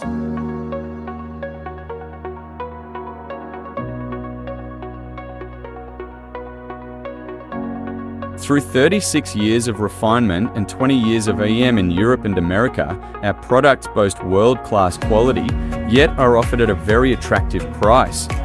Through 36 years of refinement and 20 years of EM in Europe and America, our products boast world-class quality, yet are offered at a very attractive price.